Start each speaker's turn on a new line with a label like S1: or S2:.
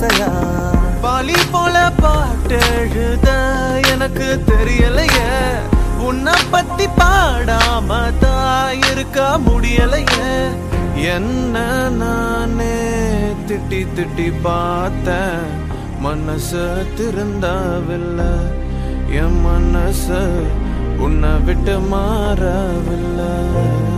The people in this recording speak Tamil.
S1: ஆசையா பாலி போல பாட்டு எழுத எனக்கு தெரியலையே உன்னை பத்தி பாடாம தான் இருக்க முடியலையே என்ன நானே திட்டி திட்டி பார்த்தேன் மனசு திருந்தவில்லை என் மனசு உன்னை விட்டு மாறவில்லை